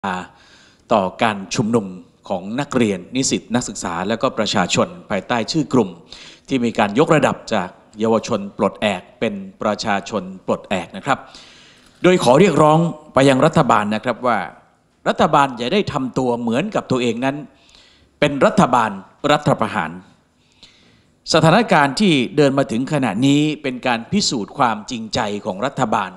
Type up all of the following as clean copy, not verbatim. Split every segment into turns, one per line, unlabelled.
ต่อการชุมนุมของนักเรียนนิสิตนักศึกษาและก็ประชาชนภายใต้ชื่อกลุ่มที่มีการยกระดับจากเยาวชนปลดแอกเป็นประชาชนปลดแอกนะครับโดยขอเรียกร้องไปยังรัฐบาลนะครับว่ารัฐบาลอย่าได้ทำตัวเหมือนกับตัวเองนั้นเป็นรัฐบาลรัฐประหารสถานการณ์ที่เดินมาถึงขณะนี้เป็นการพิสูจน์ความจริงใจของรัฐบาล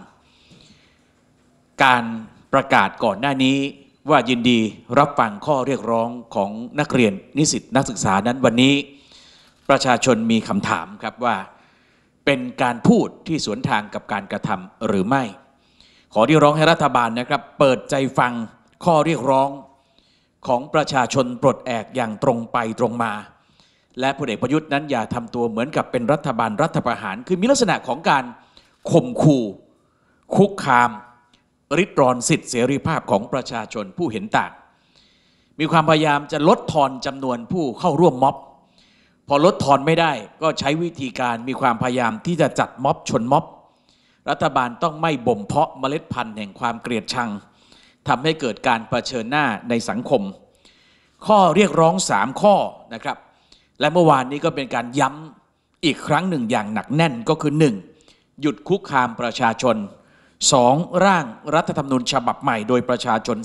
การประกาศก่อนหน้านี้ว่ายินดีรับฟังข้อเรียกร้องของนักเรียนนิสิตนักศึกษานั้นวันนี้ประชาชนมีคำถามครับว่าเป็นการพูดที่สวนทางกับการกระทำหรือไม่ขอเรียกร้องให้รัฐบาลนะครับเปิดใจฟังข้อเรียกร้องของประชาชนปลดแอกอย่างตรงไปตรงมาและพลเอกประยุทธ์นั้นอย่าทำตัวเหมือนกับเป็นรัฐบาลรัฐประหารคือมีลักษณะของการข่มขู่คุกคามริดรอนสิทธิเสรีภาพของประชาชนผู้เห็นต่างมีความพยายามจะลดทอนจำนวนผู้เข้าร่วมม็อบพอลดทอนไม่ได้ก็ใช้วิธีการมีความพยายามที่จะจัดม็อบชนม็อบรัฐบาลต้องไม่บ่มเพาะเมล็ดพันธุ์แห่งความเกลียดชังทำให้เกิดการเผชิญหน้าในสังคมข้อเรียกร้อง3ข้อนะครับและเมื่อวานนี้ก็เป็นการย้ำอีกครั้งหนึ่งอย่างหนักแน่นก็คือ 1. หยุดคุกคามประชาชน 2. ร่างรัฐธรรมนูญฉบับใหม่โดยประชาชน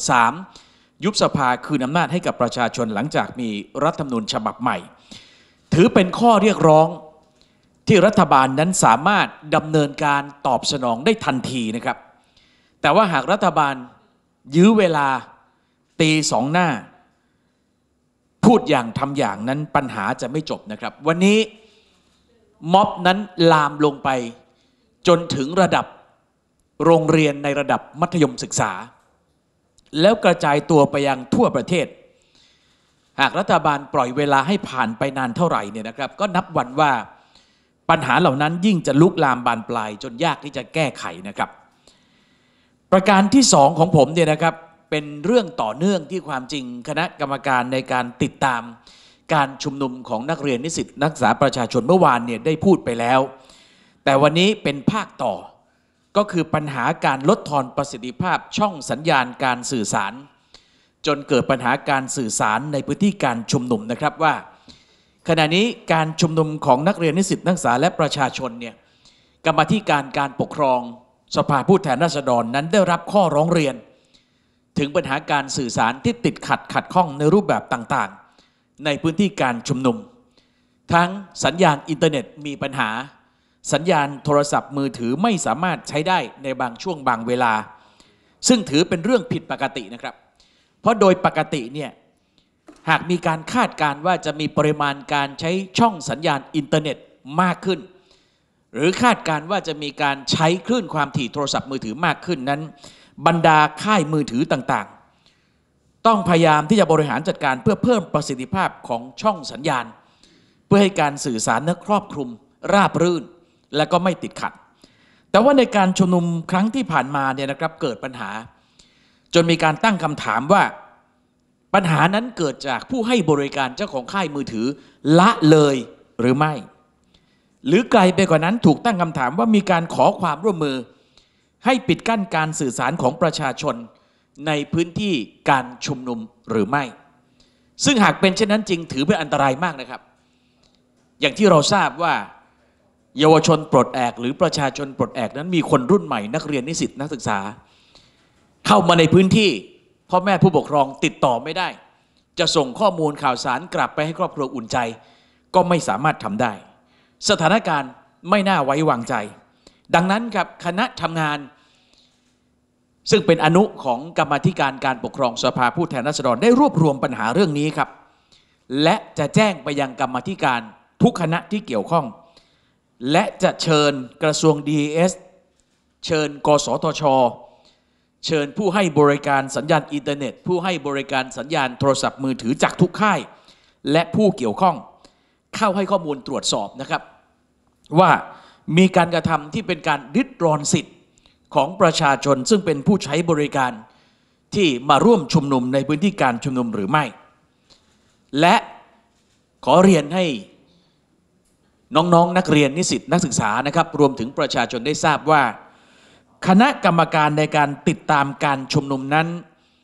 3. ยุบสภาคืนอำนาจให้กับประชาชนหลังจากมีรัฐธรรมนูญฉบับใหม่ถือเป็นข้อเรียกร้องที่รัฐบาลนั้นสามารถดำเนินการตอบสนองได้ทันทีนะครับแต่ว่าหากรัฐบาลยื้อเวลาตีสองหน้าพูดอย่างทำอย่างนั้นปัญหาจะไม่จบนะครับวันนี้ม็อบนั้นลามลงไปจนถึงระดับโรงเรียนในระดับมัธยมศึกษาแล้วกระจายตัวไปยังทั่วประเทศหากรัฐบาลปล่อยเวลาให้ผ่านไปนานเท่าไหร่เนี่ยนะครับก็นับวันว่าปัญหาเหล่านั้นยิ่งจะลุกลามบานปลายจนยากที่จะแก้ไขนะครับประการที่2ของผมเนี่ยนะครับเป็นเรื่องต่อเนื่องที่ความจริงคณะกรรมการในการติดตามการชุมนุมของนักเรียนนิสิตนักศึกษาประชาชนเมื่อวานเนี่ยได้พูดไปแล้วแต่วันนี้เป็นภาคต่อก็คือปัญหาการลดทอนประสิทธิภาพช่องสัญญาณการสื่อสารจนเกิดปัญหาการสื่อสารในพื้นที่การชุมนุมนะครับว่าขณะนี้การชุมนุมของนักเรียนนิสิตนักศึกษาและประชาชนเนี่ยกรรมาธิการการปกครองสภาผู้แทนราษฎรนั้นได้รับข้อร้องเรียนถึงปัญหาการสื่อสารที่ติดขัดข้องในรูปแบบต่างๆในพื้นที่การชุมนุมทั้งสัญญาณอินเทอร์เน็ตมีปัญหาสัญญาณโทรศัพท์มือถือไม่สามารถใช้ได้ในบางช่วงบางเวลาซึ่งถือเป็นเรื่องผิดปกตินะครับเพราะโดยปกติเนี่ยหากมีการคาดการณ์ว่าจะมีปริมาณการใช้ช่องสัญญาณอินเทอร์เน็ตมากขึ้นหรือคาดการณ์ว่าจะมีการใช้คลื่นความถี่โทรศัพท์มือถือมากขึ้นนั้นบรรดาค่ายมือถือต่างๆต้องพยายามที่จะบริหารจัดการเพื่อเพิ่มประสิทธิภาพของช่องสัญญาณเพื่อให้การสื่อสารนั้นครอบคลุมราบรื่นและก็ไม่ติดขัดแต่ว่าในการชุมนุมครั้งที่ผ่านมาเนี่ยนะครับเกิดปัญหาจนมีการตั้งคำถามว่าปัญหานั้นเกิดจากผู้ให้บริการเจ้าของค่ายมือถือละเลยหรือไม่หรือไกลไปกว่านั้นถูกตั้งคำถามว่ามีการขอความร่วมมือให้ปิดกั้นการสื่อสารของประชาชนในพื้นที่การชุมนุมหรือไม่ซึ่งหากเป็นเช่นนั้นจริงถือเป็นอันตรายมากนะครับอย่างที่เราทราบว่าเยาวชนปลดแอกหรือประชาชนปลดแอกนั้นมีคนรุ่นใหม่นักเรียนนิสิตนักศึกษาเข้ามาในพื้นที่พ่อแม่ผู้ปกครองติดต่อไม่ได้จะส่งข้อมูลข่าวสารกลับไปให้ครอบครัวอุ่นใจก็ไม่สามารถทำได้สถานการณ์ไม่น่าไว้วางใจดังนั้นครับคณะทำงานซึ่งเป็นอนุของกรรมาธิการการปกครองสภาผู้แทนราษฎรได้รวบรวมปัญหาเรื่องนี้ครับและจะแจ้งไปยังกรรมาธิการทุกคณะที่เกี่ยวข้องและจะเชิญกระทรวง DES เชิญกสทช.เชิญผู้ให้บริการสัญญาณอินเทอร์เน็ตผู้ให้บริการสัญญาณโทรศัพท์มือถือจากทุกค่ายและผู้เกี่ยวข้องเข้าให้ข้อมูลตรวจสอบนะครับว่ามีการกระทำที่เป็นการริดรอนสิทธิ์ของประชาชนซึ่งเป็นผู้ใช้บริการที่มาร่วมชุมนุมในพื้นที่การชุมนุมหรือไม่และขอเรียนให้น้องนักเรียนนิสิตนักศึกษานะครับรวมถึงประชาชนได้ทราบว่าคณะกรรมการในการติดตามการชุมนุมนั้น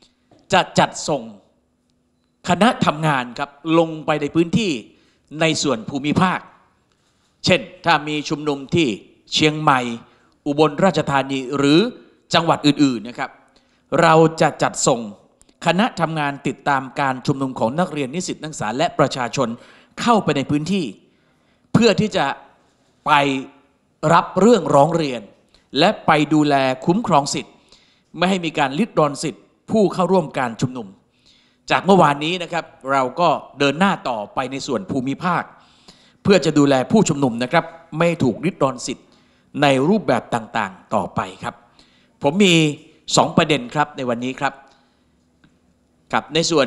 จะจัดส่งคณะทำงานครับลงไปในพื้นที่ในส่วนภูมิภาคเช่นถ้ามีชุมนุมที่เชียงใหม่อุบลราชธานีหรือจังหวัดอื่นๆนะครับเราจะจัดส่งคณะทำงานติดตามการชุมนุมของนักเรียนนิสิตนักศึกษาและประชาชนเข้าไปในพื้นที่เพื่อที่จะไปรับเรื่องร้องเรียนและไปดูแลคุ้มครองสิทธิ์ไม่ให้มีการลิดรอนสิทธิ์ผู้เข้าร่วมการชุมนุมจากเมื่อวานนี้นะครับเราก็เดินหน้าต่อไปในส่วนภูมิภาคเพื่อจะดูแลผู้ชุมนุมนะครับไม่ถูกริดรอนสิทธิ์ในรูปแบบต่างๆต่อไปครับผมมี2ประเด็นครับในวันนี้ครับในส่วน